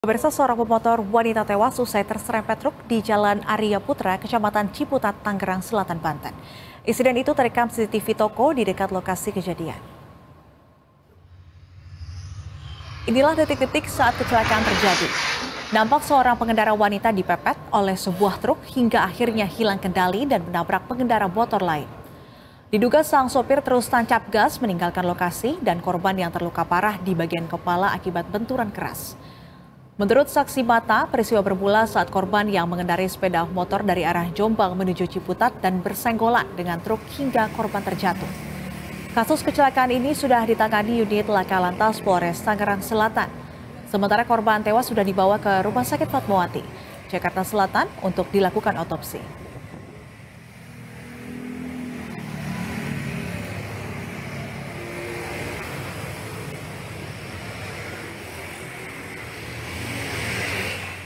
Pemirsa, seorang pemotor wanita tewas usai terserempet truk di Jalan Arya Putra, Kecamatan Ciputat, Tangerang Selatan, Banten. Insiden itu terekam CCTV toko di dekat lokasi kejadian. Inilah detik-detik saat kecelakaan terjadi. Nampak seorang pengendara wanita dipepet oleh sebuah truk hingga akhirnya hilang kendali dan menabrak pengendara motor lain. Diduga sang sopir terus tancap gas meninggalkan lokasi dan korban yang terluka parah di bagian kepala akibat benturan keras. Menurut saksi mata, peristiwa bermula saat korban yang mengendarai sepeda motor dari arah Jombang menuju Ciputat dan bersenggolan dengan truk hingga korban terjatuh. Kasus kecelakaan ini sudah ditangani unit Laka Lantas Polres Tangerang Selatan. Sementara korban tewas sudah dibawa ke Rumah Sakit Fatmawati, Jakarta Selatan untuk dilakukan otopsi.